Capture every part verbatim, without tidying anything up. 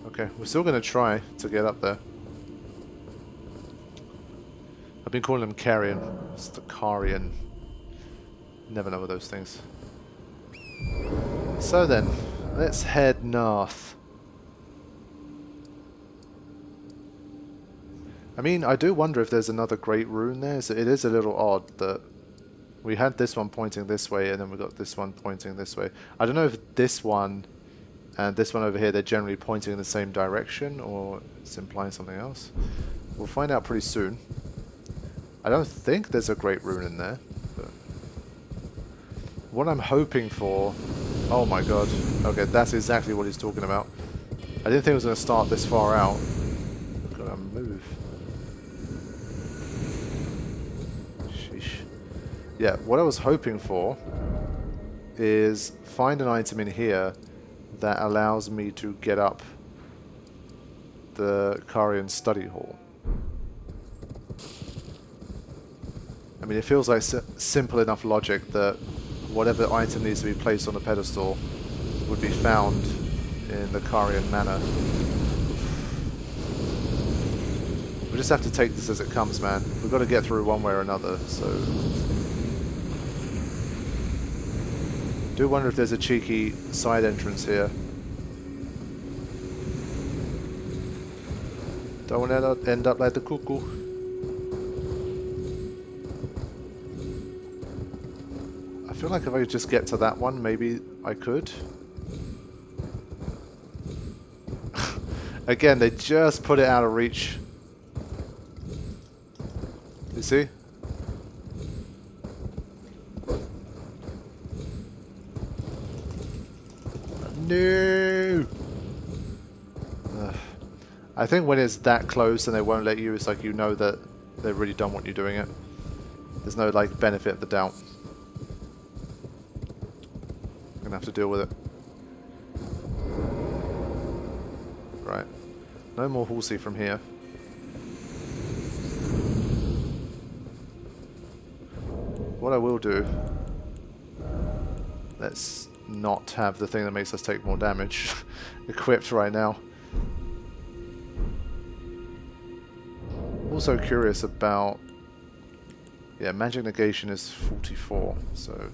Okay, we're still going to try to get up there. I've been calling them Carrion. It's the Carian. Never know those things. So then, let's head north. I mean, I do wonder if there's another Great Rune there. So it is a little odd that we had this one pointing this way and then we got this one pointing this way. I don't know if this one and this one over here, they're generally pointing in the same direction or it's implying something else. We'll find out pretty soon. I don't think there's a Great Rune in there. But what I'm hoping for... Oh my god. Okay, that's exactly what he's talking about. I didn't think it was going to start this far out. Gotta move. Sheesh. Yeah, what I was hoping for is find an item in here that allows me to get up the Carian study hall. I mean, it feels like si simple enough logic that whatever item needs to be placed on the pedestal would be found in the Carian manor. We just have to take this as it comes, man. We've got to get through one way or another, so... do wonder if there's a cheeky side entrance here. Don't want to end up like the cuckoo. I feel like if I could just get to that one, maybe I could. Again, they just put it out of reach. You see? No! Ugh. I think when it's that close and they won't let you, it's like you know that they really don't want you doing it. There's no like benefit of the doubt. I'm gonna have to deal with it. Right. No more horsey from here. What I will do... let's not have the thing that makes us take more damage equipped right now. Also curious about... yeah, magic negation is forty-four, so...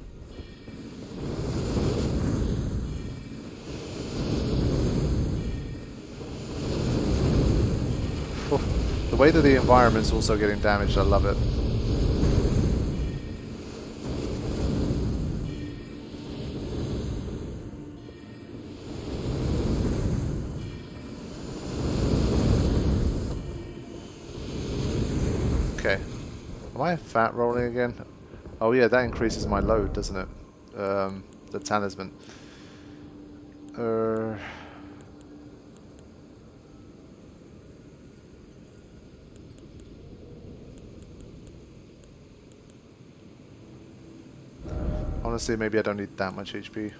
the way that the environment's also getting damaged, I love it. Okay. Am I fat rolling again? Oh yeah, that increases my load, doesn't it? Um, the talisman. Uh... Honestly, maybe I don't need that much H P.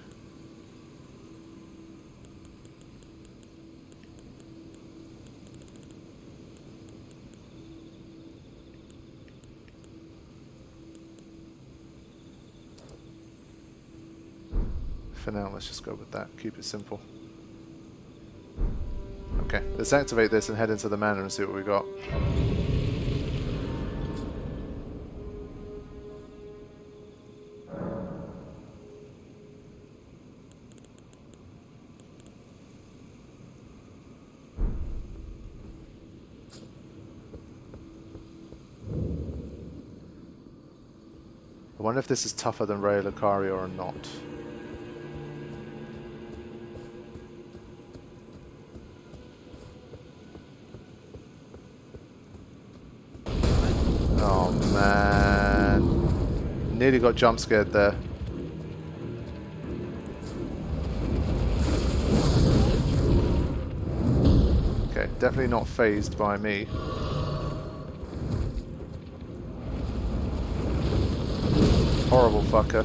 For now, let's just go with that. Keep it simple. Okay, let's activate this and head into the manor and see what we got. I wonder if this is tougher than Raya Lucaria or not. Oh man. Nearly got jump scared there. Okay, definitely not phased by me. Horrible fucker.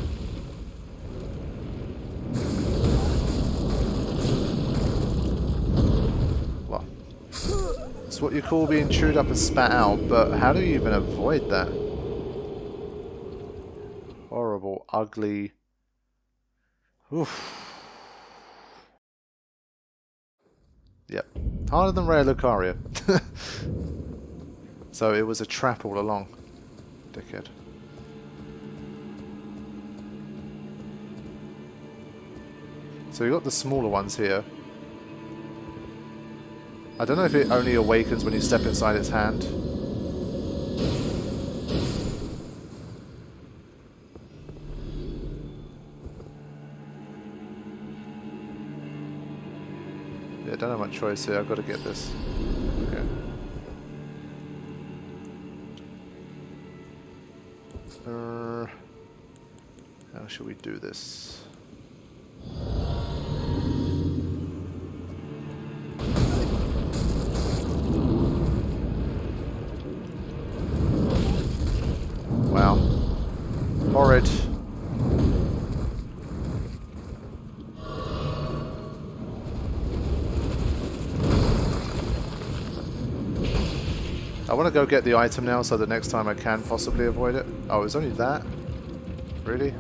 Well, it's what you call being chewed up and spat out, but how do you even avoid that? Horrible, ugly. Oof. Yep. Harder than Raya Lucaria. So it was a trap all along. Dickhead. So you got the smaller ones here. I don't know if it only awakens when you step inside its hand. Yeah, I don't have much choice here. I've got to get this. Okay. Uh, how should we do this? Wow. Horrid. I want to go get the item now so that next time I can possibly avoid it. Oh, it's only that? Really?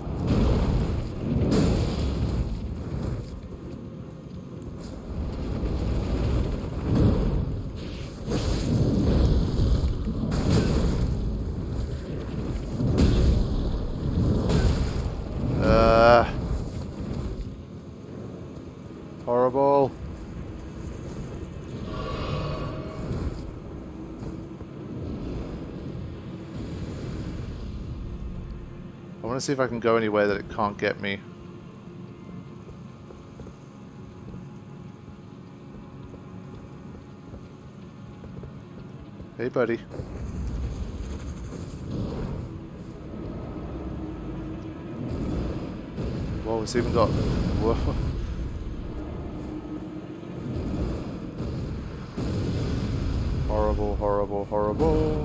Uh, horrible. I want to see if I can go anywhere that it can't get me. Hey, buddy. Whoa, it's even got... Whoa. Horrible, horrible, horrible.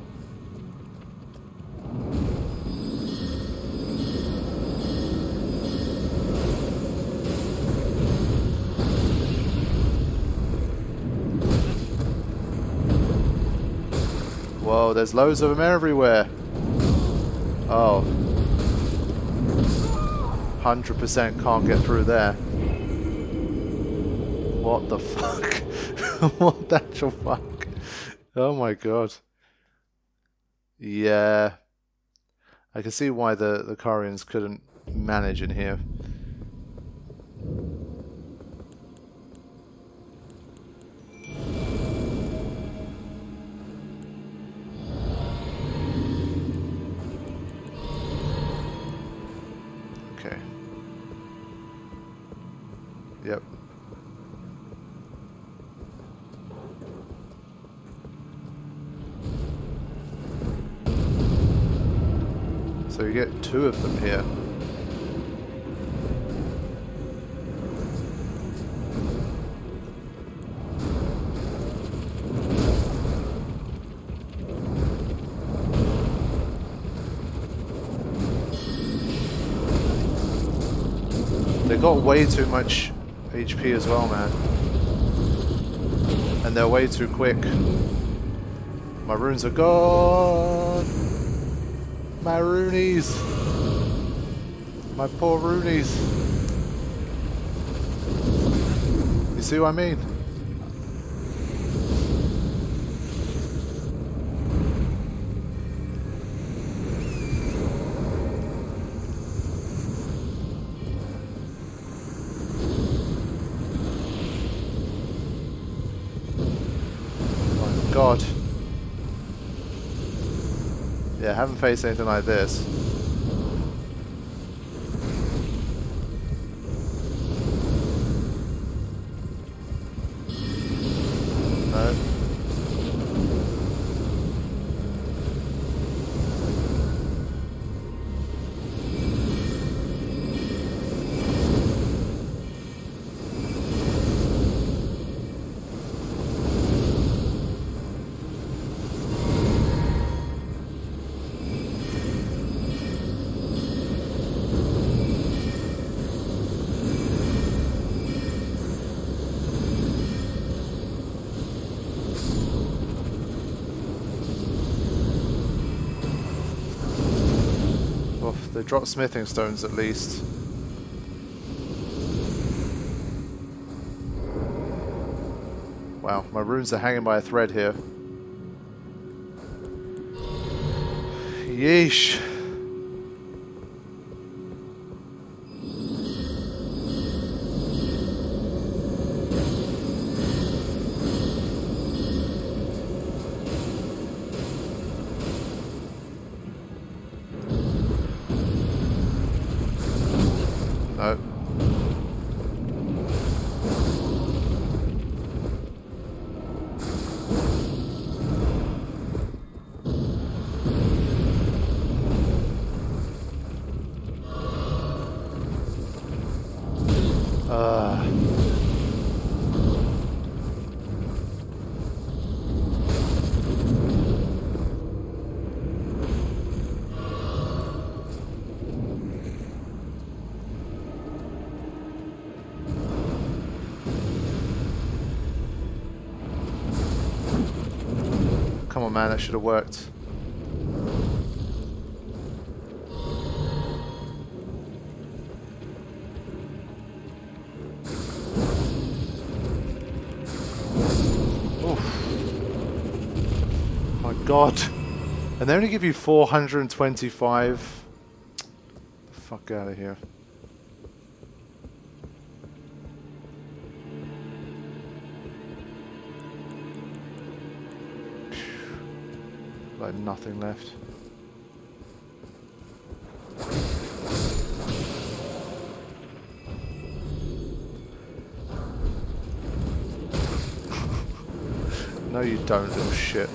Whoa, there's loads of them everywhere. Oh. one hundred percent can't get through there. What the fuck? What the actual fuck? Oh my god. Yeah. I can see why the, the Carians couldn't manage in here. Okay. Yep. So you get two of them here. They got way too much H P as well, man. And they're way too quick. My runes are gone. My Roonies! My poor Roonies! You see what I mean? Oh my god. Yeah, I haven't faced anything like this. No. They drop smithing stones at least. Wow, my runes are hanging by a thread here. Yeesh. No. Uh. Come on, man, that should have worked. God, and they only give you four hundred twenty-five. Fuck out of here. Like nothing left. No, you don't, little shit.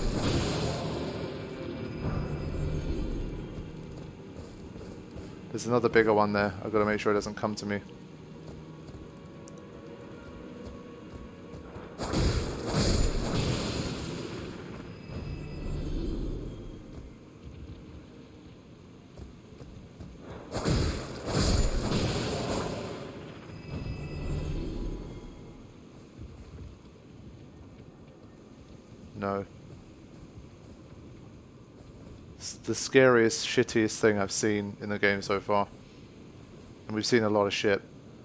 There's another bigger one there. I've got to make sure it doesn't come to me. No. It's the scariest, shittiest thing I've seen in the game so far. And we've seen a lot of shit.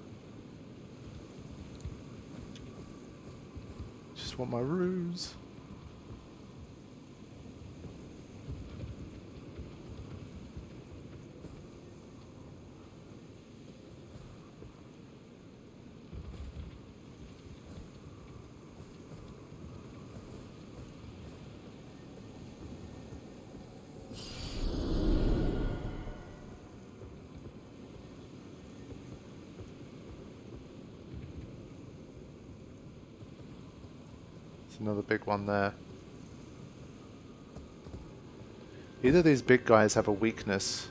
Just want my ruse. Another big one there. Either these big guys have a weakness.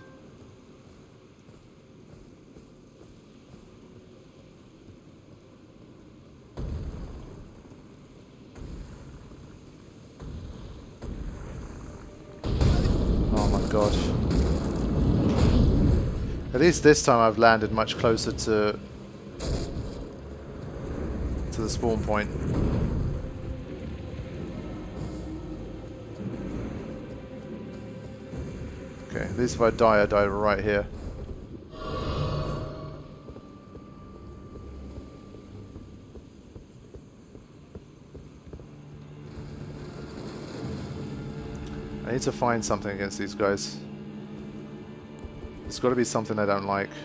Oh my god. At least this time I've landed much closer to to the spawn point. Okay, at least if I die, I die right here. I need to find something against these guys. It's got to be something I don't like.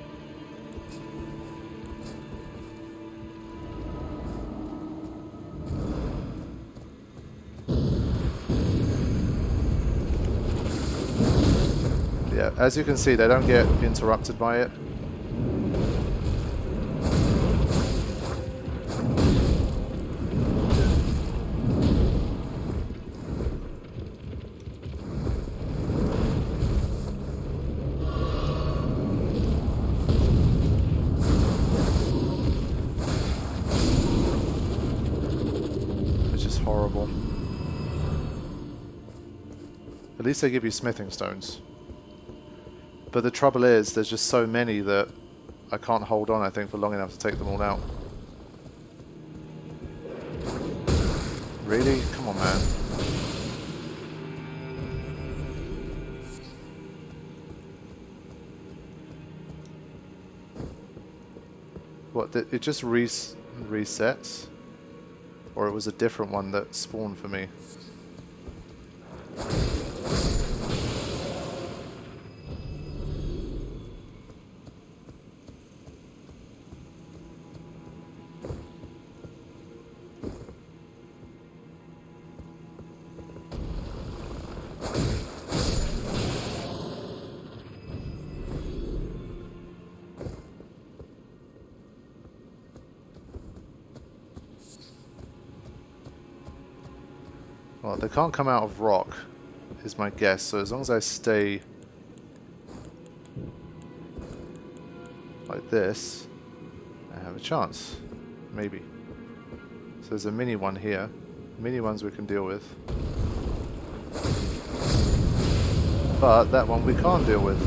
Yeah, as you can see, they don't get interrupted by it. Which is horrible. At least they give you smithing stones. But the trouble is, there's just so many that I can't hold on, I think, for long enough to take them all out. Really? Come on, man. What, it just res resets? Or it was a different one that spawned for me. Well, they can't come out of rock, is my guess, so as long as I stay like this, I have a chance. Maybe. So there's a mini one here. Mini ones we can deal with. But that one we can't deal with.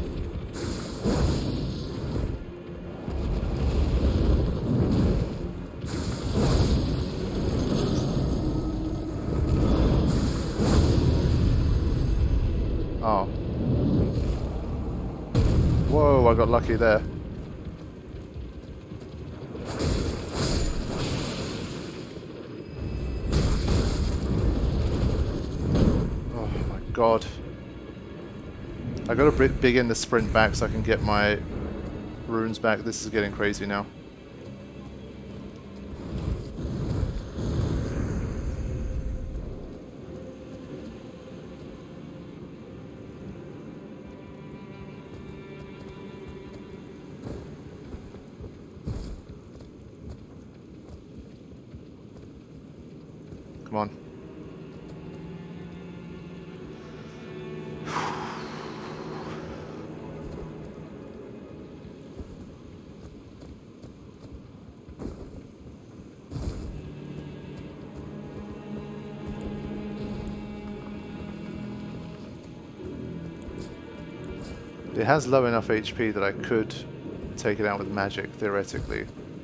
Oh. Whoa, I got lucky there. Oh my god. I gotta begin the sprint back so I can get my runes back. This is getting crazy now. Come on. It has low enough H P that I could take it out with magic, theoretically.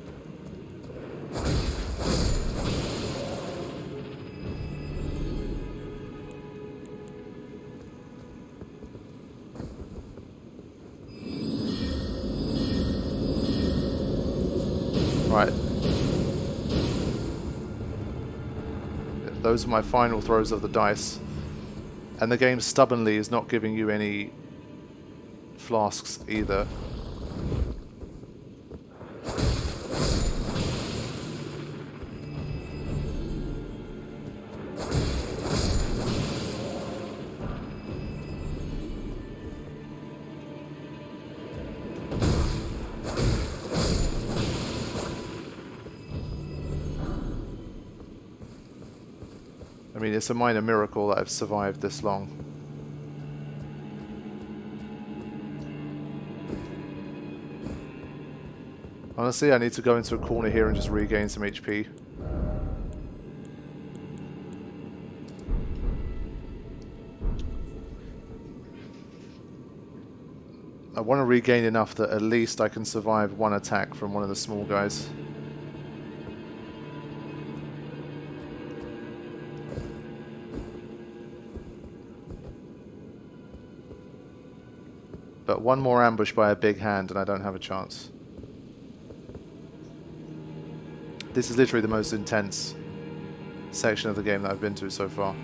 Right. Those are my final throws of the dice. And the game stubbornly is not giving you any flasks either. I mean, it's a minor miracle that I've survived this long. Honestly, I need to go into a corner here and just regain some H P. I want to regain enough that at least I can survive one attack from one of the small guys. But one more ambush by a big hand and I don't have a chance. This is literally the most intense section of the game that I've been to so far.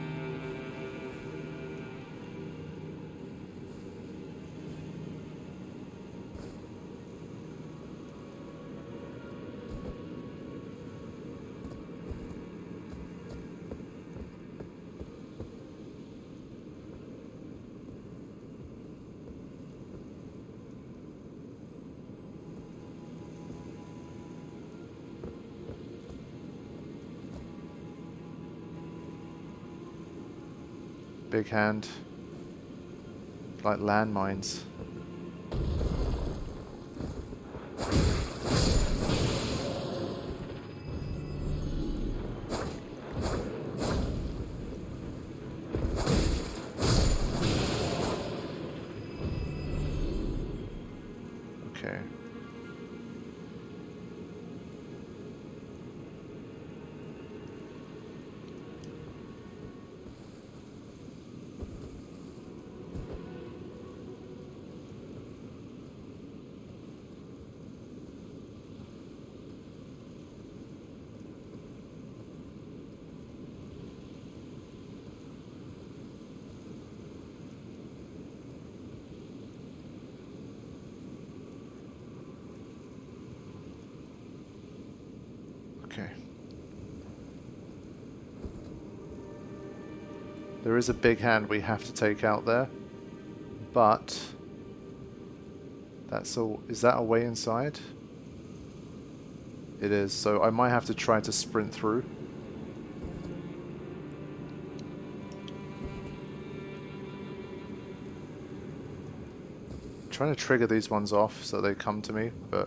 Big hand, like landmines. Okay. Okay. There is a big hand we have to take out there, but that's all. Is that a way inside? It is, so I might have to try to sprint through. I'm trying to trigger these ones off so they come to me, but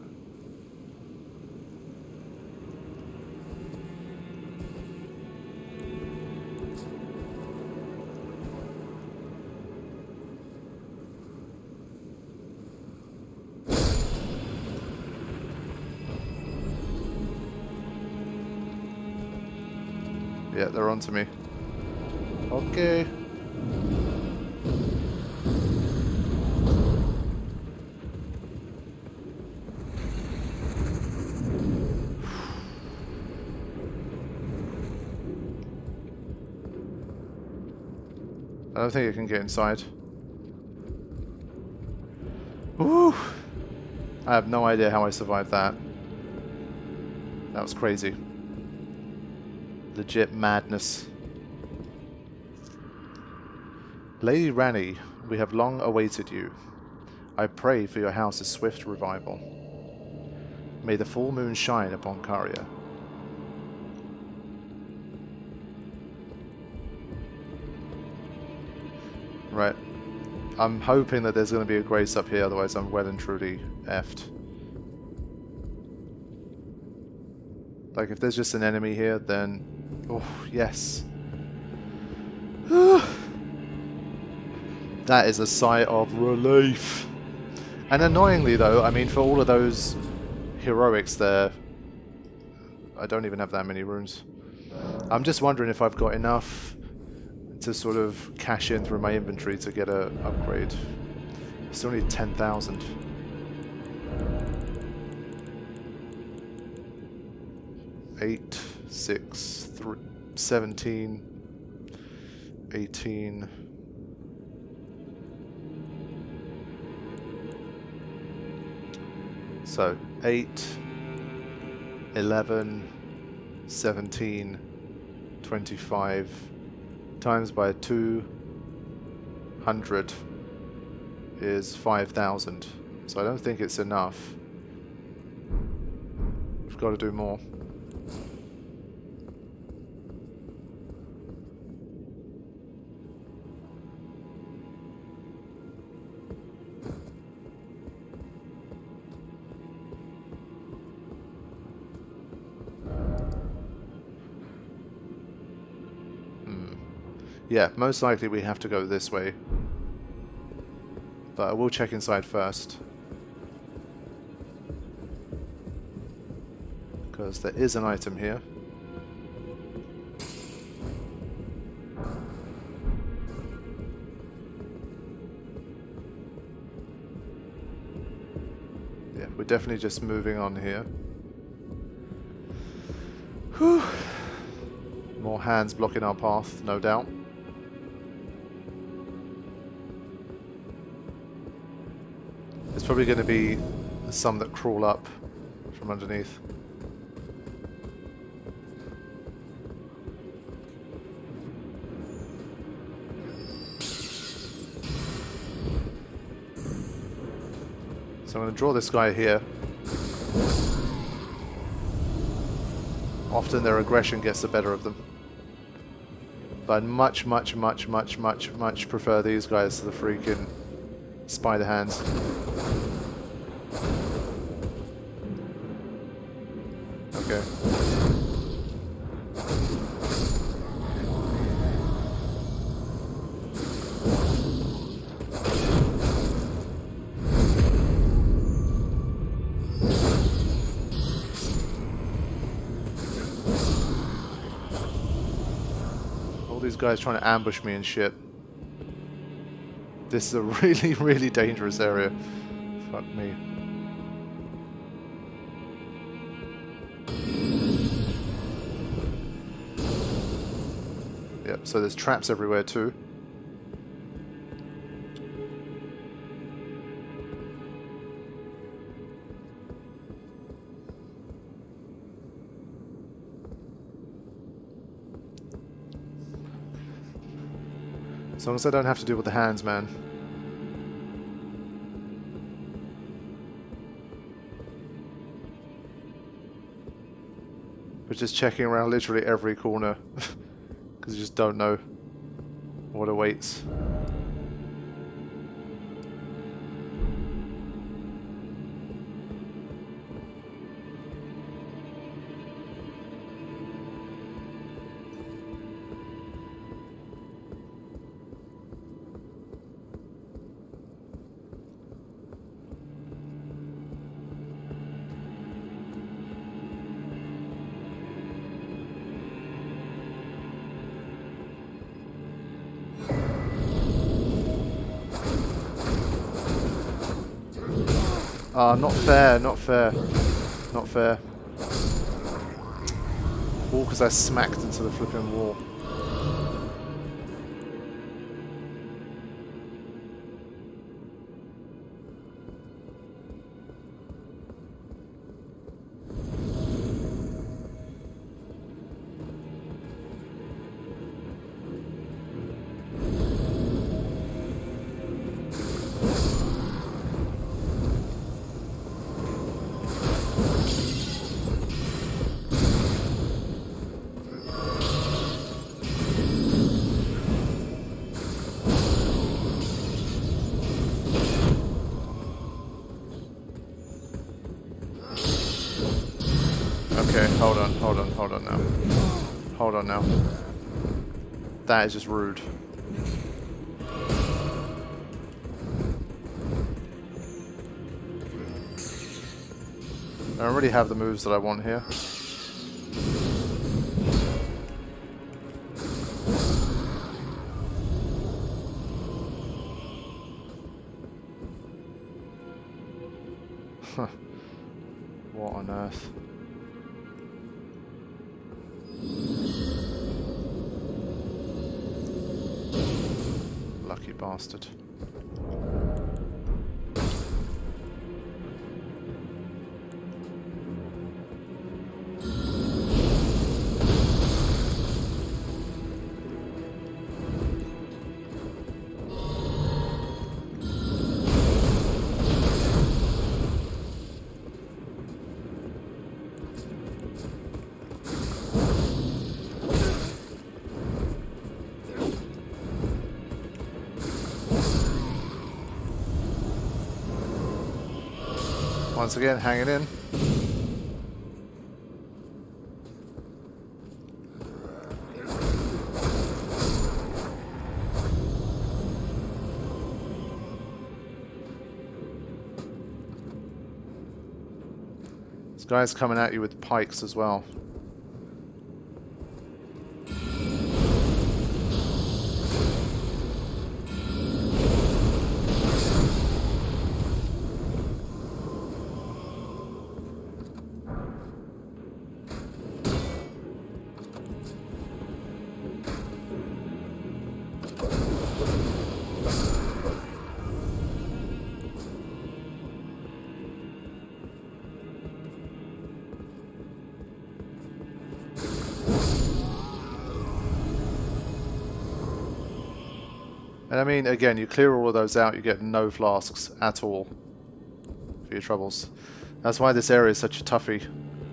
yeah, they're onto me. Okay. I don't think it can get inside. Woo! I have no idea how I survived that. That was crazy. Legit madness. Lady Ranni, we have long awaited you. I pray for your house's swift revival. May the full moon shine upon Caria. Right. I'm hoping that there's going to be a grace up here, otherwise I'm well and truly effed. Like, if there's just an enemy here, then... Oh, yes. That is a sigh of relief. And annoyingly, though, I mean, for all of those heroics there, I don't even have that many runes. I'm just wondering if I've got enough to sort of cash in through my inventory to get a upgrade. I still need ten thousand. eight, six, three, seventeen, eighteen. So, eight, eleven, seventeen, twenty-five, times by two hundred is five thousand. So I don't think it's enough. We've got to do more. Yeah, most likely we have to go this way. But I will check inside first. Because there is an item here. Yeah, we're definitely just moving on here. Whew. More hands blocking our path, no doubt. There's probably going to be some that crawl up from underneath. So I'm going to draw this guy here. Often their aggression gets the better of them. But I'd much, much, much, much, much, much prefer these guys to the freaking spider hands. Okay. All these guys trying to ambush me and shit. This is a really, really dangerous area. Fuck me. Yep, so there's traps everywhere too. As long as I don't have to deal with the hands, man. But just checking around literally every corner. Because you just don't know what awaits. Ah, uh, not fair, not fair, not fair. All because I smacked into the flipping wall. Okay, hold on, hold on, hold on now. Hold on now. That is just rude. I don't really have the moves that I want here. What on earth? Lucky bastard. Once again, hanging in. This guy's coming at you with pikes as well. And I mean, again, you clear all of those out, you get no flasks at all for your troubles. That's why this area is such a toughie.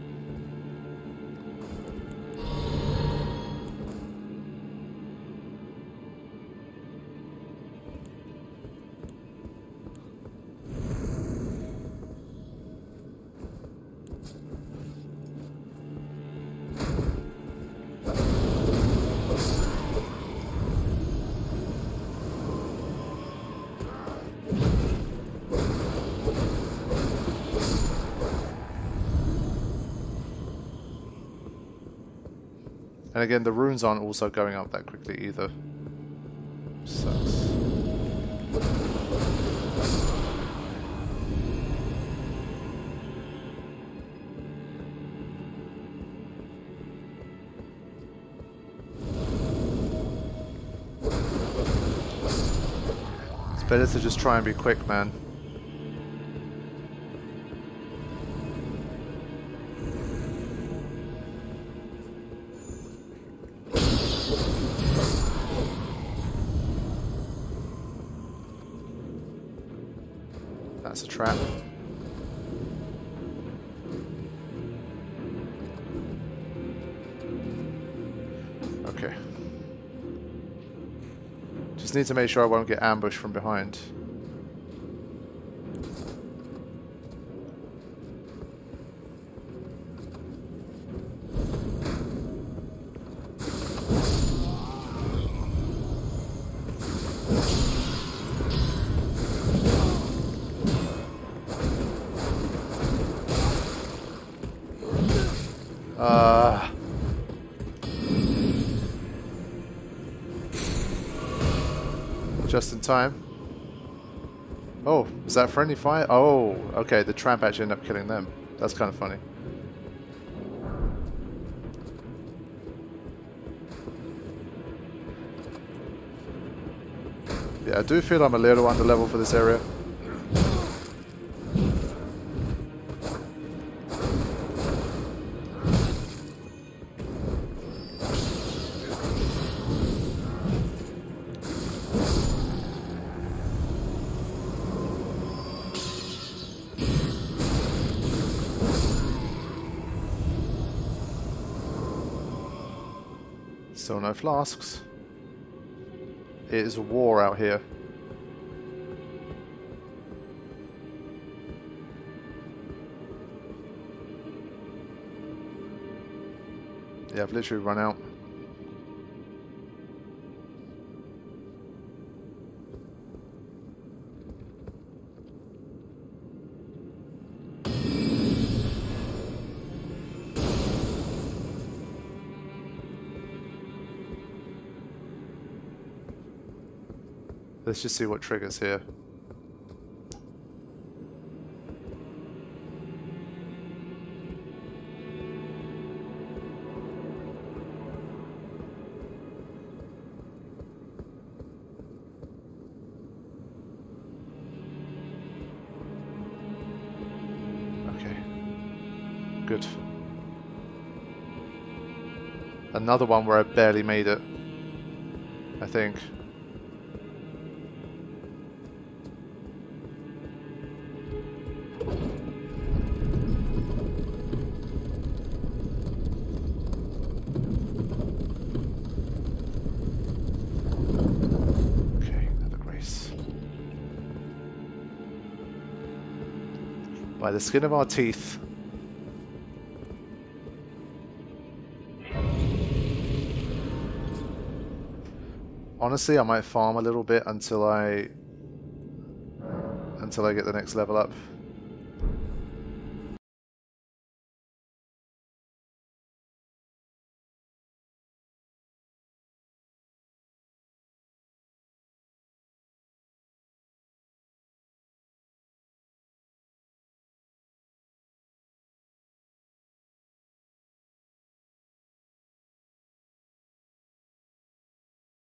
And again, the runes aren't also going up that quickly either. Sucks. It's better to just try and be quick, man. that's a trap. Okay. Just need to make sure I won't get ambushed from behind. Uh, just in time. Oh, is that friendly fire? Oh, okay, the tramp actually ended up killing them. That's kind of funny. Yeah, I do feel I'm a little under level for this area. Still no flasks. It is a war out here. Yeah, I've literally run out. Let's just see what triggers here. Okay. Good. Another one where I barely made it, I think. By the skin of our teeth. Honestly, I might farm a little bit until I until I get the next level up.